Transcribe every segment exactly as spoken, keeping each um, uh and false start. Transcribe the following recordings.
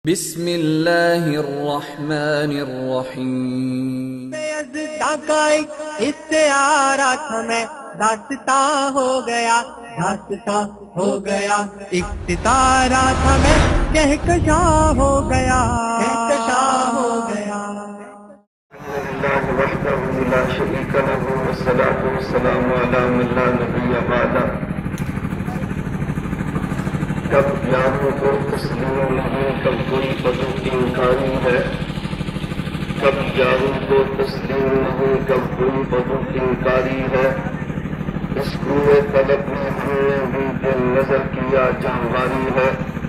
بسم اللہ الرحمن الرحیم۔ کا ایک استعارہ تھا میں داستاں ہو گیا داستاں ہو گیا ایک ستارہ تھا میں کہکشاں ہو گیا کہکشاں ہو گیا۔ اللہ وحدہ لا شریک لہ والصلاۃ والسلام علی من لا نبی بعدہ۔ کب یاروں کو تسلیم نہیں کب کوئی بدو انکاری ہے، کب یاروں کو تسلیم نہیں کب کوئی بدو انکاری ہے۔ اس کوئے طلب میں ہم نے بھی دل نظر کیا جانواری ہے۔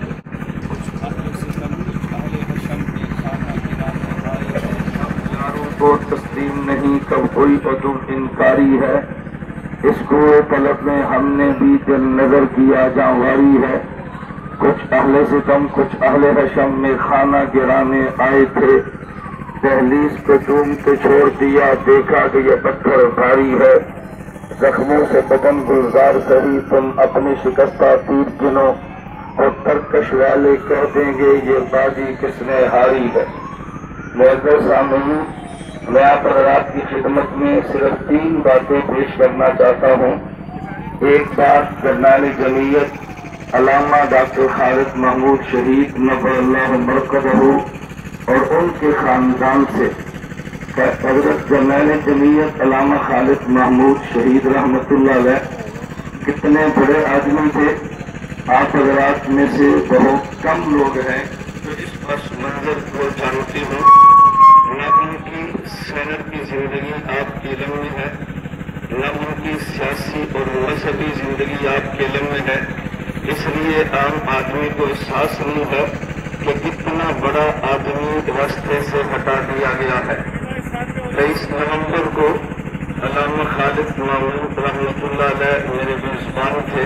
یاروں کو تسلیم نہیں کب کوئی بدو انکاری ہے، اس کوئے طلب میں ہم نے بھی دل نظر کیا جانواری ہے۔ کچھ اہل ستم کچھ اہل حشم میں کھانا گرانے آئے تھے، دہلیز پہ ڈوم کے چھوڑ دیا دیکھا کہ یہ پتھر بھاری ہے۔ زخموں سے بدن گلزار سہی تم اپنی شکستہ تیر گنو، اور ترکش والے کہہ دیں گے یہ بازی کس نے ہاری ہے۔ معزز سامعین، میں آپ حضرات کی خدمت میں صرف تین باتیں پیش کرنا چاہتا ہوں۔ ایک بات جرنیل جمعیت علامہ ڈاکٹر خالد محمود شہید نفر اللہ مرکزہ اور ان کے خاندان سے۔ حضرت جرنیل جمعیت علامہ خالد محمود شہید رحمۃ اللہ علیہ کتنے بڑے آدمی تھے، آپ حضرات میں سے بہت کم لوگ ہیں جو اس پس منظر کو جانتے ہوں۔ نہ ان کی سینٹ کی زندگی آپ کے علم میں ہے، نہ ان کی سیاسی اور مذہبی زندگی آپ کے علم میں ہے، اس لیے عام آدمی کو احساس نہیں ہے کہ کتنا بڑا آدمی راستے سے ہٹا دیا گیا ہے۔ تیئیس نومبر کو علامہ خالد محمود رحمۃ اللہ علیہ میرے میزبان تھے،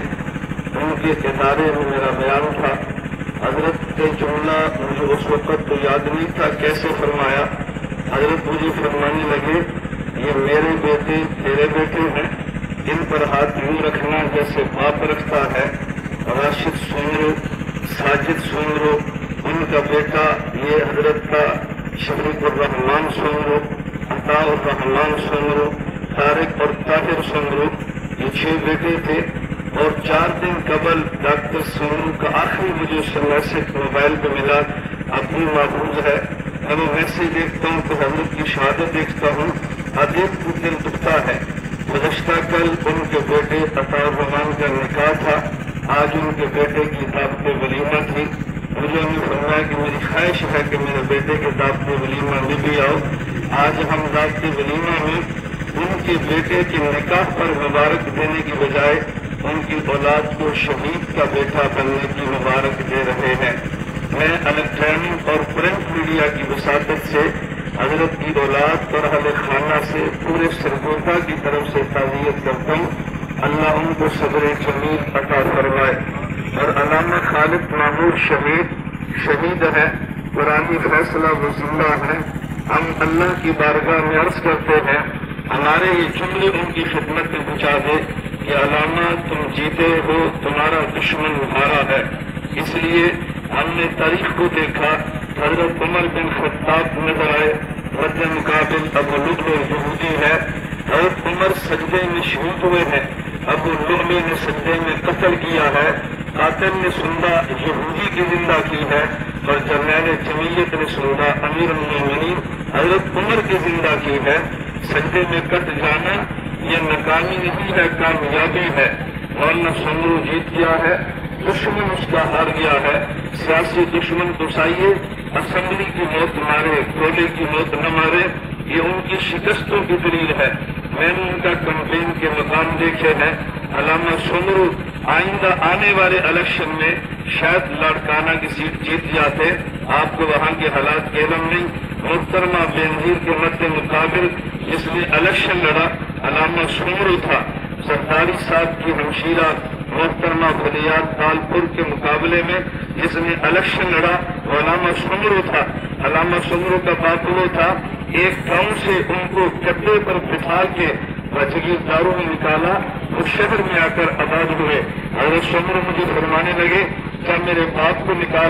ان کے ادارے میں میرا بیان تھا۔ حضرت کے جملہ مجھے اس وقت تو یاد نہیں تھا کیسے فرمایا، حضرت مجھے فرمانے لگے یہ میرے بیٹے تیرے بیٹے ہیں، ان پر ہاتھ یوں رکھنا جیسے باپ رکھتا ہے۔ راشد سنگرو، ساجد سنگرو، ان کا بیٹا یہ حضرت کا شفیق الرحمان سنگرو، عطاء الرحمان سنگرو، طارق اور طاہر سنگرو، یہ چھ بیٹے تھے۔ اور چار دن قبل ڈاکٹر سنگرو کا آخری مجھے اس میسج موبائل پہ ملا، اب بھی محفوظ ہے۔ میں وہ میسج دیکھتا ہوں تو حضرت کی شہادت دیکھتا ہوں، ادیب کو دل دکھتا ہے۔ گزشتہ کل ان کے بیٹے عطاء الرحمان کا نکاح تھا، آج ان کے بیٹے کی دعوت ولیمہ تھی۔ مجھے انہوں نے فرمایا کہ میری خواہش ہے کہ میرے بیٹے کے دعوت ولیمہ میں بھی آؤ۔ آج ہم دعوت ولیمہ میں ان کے بیٹے کے نکاح پر مبارک دینے کی بجائے ان کی اولاد کو شہید کا بیٹا بننے کی مبارک دے رہے ہیں۔ میں الیکٹرانک اور پرنٹ میڈیا کی وساطت سے حضرت کی اولاد اور اہل خانہ سے پورے سرگودا کی طرف سے تعزیت کرتا ہوں، اللہ ان کو صبر جمیل عطا فرمائے۔ اور علامہ خالد محمود شہید شہید ہے، قرآنی فیصلہ وہ زندہ ہے۔ ہم اللہ کی بارگاہ میں عرض کرتے ہیں ہمارے یہ جملے ان کی خدمت میں پہنچا دے کہ علامہ تم جیتے ہو، تمہارا دشمن ہارا ہے۔ اس لیے ہم نے تاریخ کو دیکھا، حضرت عمر بن خطاب نظر آئے، مد مقابل ابو لؤلؤ یہودی ہے۔ حضرت عمر سجدے میں شہید ہوئے ہیں، ابو لؤلؤ نے سجدے میں قتل کیا ہے، قاتل نے سندہ یہودی کی زندہ کی ہے، اور جرنیل جمعیت نے سندہ امیر المومنین حضرت عمر کی زندہ کی ہے۔ سجدے میں کٹ جانا یہ ناکامی نہیں ہے، کامیابی ہے۔ مولانا سنگرو جیت گیا ہے، دشمن اس کا ہار گیا ہے۔ سیاسی دشمن تو سائیے اسمبلی کی موت مارے، گولے کی موت نہ مارے، یہ ان کی شکستوں کی دلیل ہے۔ میں نے ان کا کمپین کے مقام دیکھے ہیں۔ علامہ سنگرو آئندہ آنے والے الیکشن میں شاید لاڑکانہ کی سیٹ جیت جاتے، آپ کو وہاں کے حالات کے علم نہیں۔ محترمہ بینظیر کے مد مقابل جس نے الیکشن لڑا علامہ سنگرو تھا۔ سرداری صاحب کی ہمشیرہ محترمہ بلیات تالپور کے مقابلے میں جس نے الیکشن لڑا وہ علامہ سنگرو تھا۔ علامہ سنگرو کا باپ وہ تھا، ایک گاؤں سے ان کو گدے پر بٹھا کے جگیرداروں نے نکالا، وہ شہر میں آ کر آباد ہوئے۔ حضرت سنگرو مجھے فرمانے لگے کیا میرے باپ کو نکالا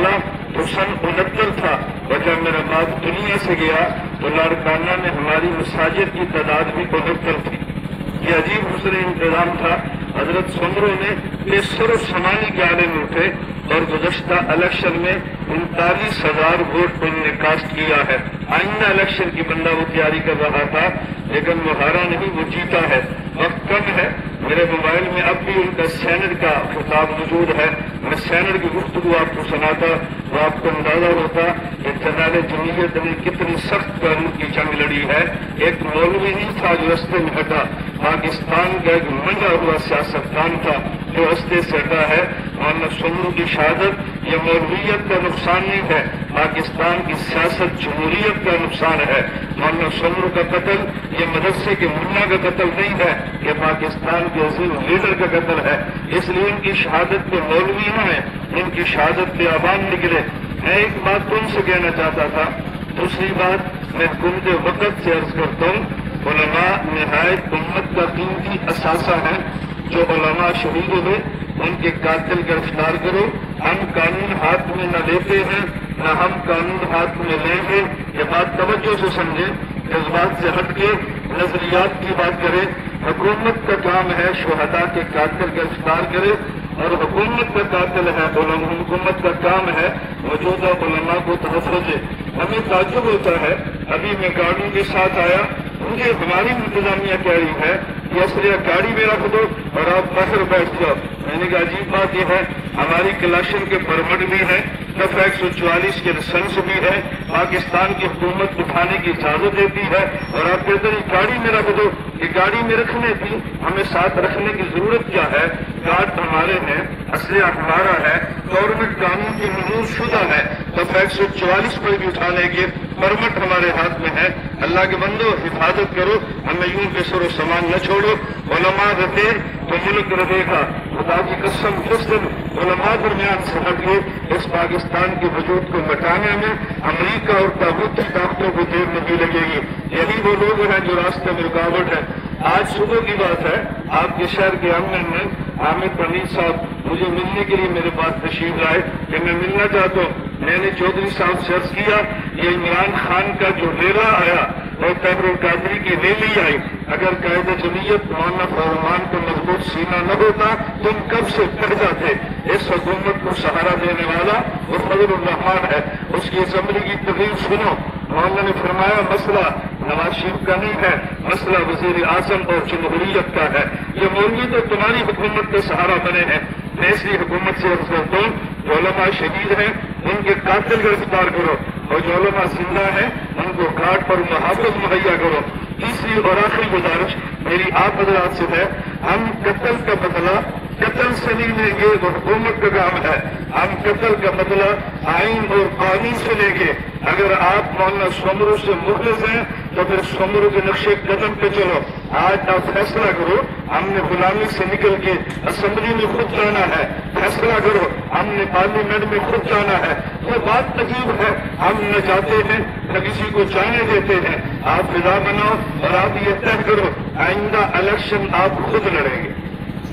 تو سن انہتر تھا، اور جب میرا باپ دنیا سے گیا تو لاڑکانہ میں ہماری مساجد کی تعداد بھی انہتر تھی۔ یہ عجیب حسن انتظام تھا۔ حضرت سمرو نے یہ سر و سمانی کے عالم اٹھے اور گزشتہ الیکشن میں انتالیس ہزار ووٹ ان نے کاسٹ کیا ہے۔ آئندہ الیکشن کی بندہ وہ تیاری کر رہا تھا، لیکن وہ ہارا نہیں، وہ جیتا ہے۔ وقت کم ہے، میرے موبائل میں اب بھی ان کا سینٹ کا خطاب موجود ہے، میں سینٹ کی گفتگو آپ کو سناتا تو آپ کو اندازہ ہوتا کہ جنرل جمہوریت نے کتنی سخت قانون کی جنگ لڑی ہے۔ ایک مولوی نہیں تھا جو رستے میں ہٹا، پاکستان کا ایک منڈا ہوا سیاستدان تھا جو رستے سے ہٹا ہے۔ مولانا سمرو کی شہادت یہ مولویت کا نقصان نہیں ہے، پاکستان کی سیاست جمہوریت کا نقصان ہے۔ مولانا سمرو کا قتل یہ مدرسے کے منا کا قتل نہیں ہے، یہ پاکستان کے عظیم لیڈر کا قتل ہے۔ اس لیے ان کی شہادت پہ مولوی نہ ہے، ان کی شہادت پہ عوام نکلے۔ میں ایک بات تم سے کہنا چاہتا تھا، دوسری بات میں حکومت وقت سے عرض کرتا ہوں، علماء نہایت امت کا قیمتی اثاثہ ہیں۔ جو علماء شہید ہوئے ان کے قاتل گرفتار کرو۔ ہم قانون ہاتھ میں نہ لیتے ہیں، نہ ہم قانون ہاتھ میں لیں گے۔ یہ بات توجہ سے سمجھیں، جذبات سے ہٹ کے نظریات کی بات کرے۔ حکومت کا کام ہے شہداء کے قاتل گرفتار کرے، اور حکومت کا قاتل ہے علماء، حکومت کا کام ہے موجودہ علماء کو تحفظ دے۔ ہمیں تعجب ہوتا ہے، ابھی میں گاڑیوں کے ساتھ آیا، مجھے ہماری انتظامیہ کہہ رہی ہے کہ اسلحہ گاڑی میں رکھ دو اور آپ باہر بیٹھ جاؤ۔ میں نے کہا عجیب بات یہ ہے، ہماری کلاشن کے پرمٹ بھی ہیں، دفعہ ایک سو چوالیس کے لائسنس بھی ہے، پاکستان کی حکومت اٹھانے کی اجازت دیتی ہے، اور آپ کہتے ہیں گاڑی میں رکھ دو۔ یہ گاڑی میں رکھنے کی ہمیں ساتھ رکھنے کی ضرورت کیا ہے؟ گارڈ ہمارے ہیں، اسلحہ ہمارا ہے، گورنمنٹ قانون کی منظور شدہ ہے، دفعہ ایک سو چوالیس پر بھی اٹھانے کے پرمٹ ہمارے ہاتھ میں ہے۔ اللہ کے بندو حفاظت کرو، ہمیں یوں بے سر و سامان نہ چھوڑو۔ علماء رہے تو ملک رہے گا۔ خدا کی قسم جس دن علماء درمیان سے ہٹ کے اس پاکستان کے وجود کو مٹانے میں امریکہ اور طاغوتی طاقتوں کو دیر نہیں لگے گی۔ یہی وہ لوگ ہیں جو راستے میں رکاوٹ ہے۔ آج صبح کی بات ہے، آپ کے شہر کے آنگن میں حامد پنیر صاحب مجھے ملنے کے لیے میرے پاس تشریف لائے کہ میں ملنا چاہتا ہوں۔ میں نے چودھری صاحب سے عرض کیا، یہ عمران خان کا جو ریلا آیا اور طاہر القادری کی ریلی آئی، اگر قائد جمعیت مولانا فرمان کو مضبوط سینہ نہ ہوتا تم کب سے پڑ جاتے۔ اس حکومت کو سہارا دینے والا وہ فضل الرحمان ہے، اس کی اسمبلی کی تقریر سنو۔ مولانا نے فرمایا مسئلہ نواز شریف کا نہیں ہے، مسئلہ وزیر اعظم اور جمہوریت کا ہے۔ یہ مولوی تو تمہاری حکومت کے سہارا بنے ہیں۔ میں اس لیے حکومت سے عرض کرتا ہوں، جو علماء شہید ہیں ان کے قاتل گرفتار کرو، اور جو علماء زندہ ہیں ان کو گھاٹ پر محافظ مہیا کرو۔ تیسری اور آخری گزارش میری آپ حضرات سے ہے، ہم قتل کا بدلہ قتل سے نہیں لیں گے، وہ حکومت کا کام ہے۔ ہم قتل کا بدلہ آئین اور قانون سے لیں گے۔ اگر آپ مولانا سمرو سے مخلص ہیں تو پھر سمرو کے نقشے قدم پہ چلو۔ آج آپ فیصلہ کرو، ہم نے غلامی سے نکل کے اسمبلی میں خود جانا ہے۔ فیصلہ کرو، ہم نے پارلیمنٹ میں خود جانا ہے۔ یہ بات عجیب ہے، ہم نہ جاتے ہیں نہ کسی کو جانے دیتے ہیں۔ آپ فضا بناؤ اور آپ یہ طے کرو آئندہ الیکشن آپ خود لڑیں گے۔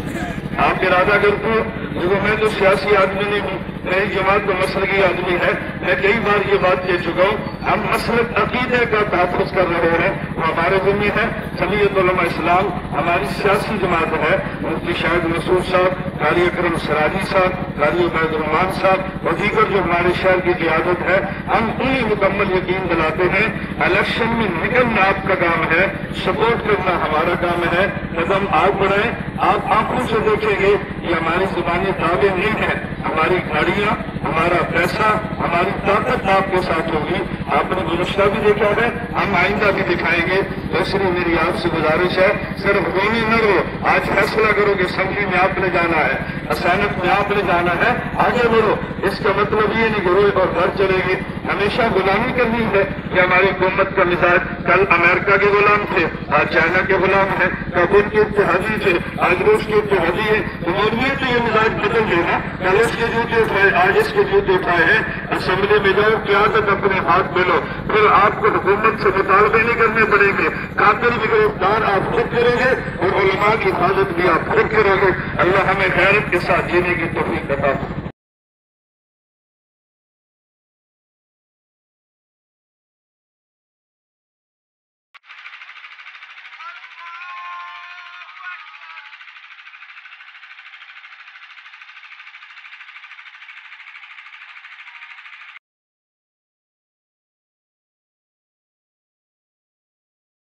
آپ ارادہ کرتے ہو، دیکھو میں تو سیاسی آدمی نہیں ہوں، میری جماعت تو مسلکی آدمی ہے۔ میں کئی بار یہ بات کہہ چکا ہوں، ہم مسلک عقیدے کا تحفظ کر رہے ہیں، وہ ہمارے ذمہ ہے۔ جمعیت علماء اسلام ہماری سیاسی جماعت ہے، مفتی شاہد مسعود صاحب، قاری اکرم سراجی صاحب، قاری عبید الرحمان صاحب اور دیگر جو ہمارے شہر کی قیادت ہے، ہم انہیں مکمل یقین دلاتے ہیں۔ الیکشن میں نکلنا آپ کا کام ہے، سپورٹ کرنا ہمارا کام ہے۔ قدم آگ بڑھائیں، آپ آنکھوں سے دیکھیں گے یہ ہماری زبانی دعوے نہیں ہے، ہماری گاڑیاں، ہمارا پیسہ، ہماری طاقت آپ کے ساتھ ہوگی۔ آپ نے گزشتہ بھی دیکھا ہے، ہم آئندہ بھی دکھائیں گے۔ دوسری میری آپ سے گزارش ہے، صرف گونی نہ رہو، آج فیصلہ کرو کہ اسمبلی میں آپ نے جانا ہے، اسینٹ میں آپ نے جانا ہے، آگے بڑھو۔ اس کا مطلب یہ نہیں کہ روئے اور گھر چلے گی، ہمیشہ غلامی کرنی ہے کہ ہماری حکومت کا مزاج کل امریکہ کے غلام تھے، آج چائنا کے غلام ہیں، کابل کے اتحادی تھے، آج روس کے اتحادی ہیں۔ تو یہ تو یہ مزاج بدل گئے نا، کل اس کے جوتے اٹھائے، آج اس کے جوتے اٹھائے ہیں۔ اسمبلی میں جاؤ، قیادت اپنے ہاتھ میں لو، پھر آپ کو حکومت سے مطالبے نہیں کرنے پڑیں گے۔ قاتل بھی گرفتار آپ خود کریں گے اور علماء کی حفاظت بھی آپ خود کرو گے۔ اللہ ہمیں غیرت کے ساتھ جینے کی توفیق عطا فرمائے۔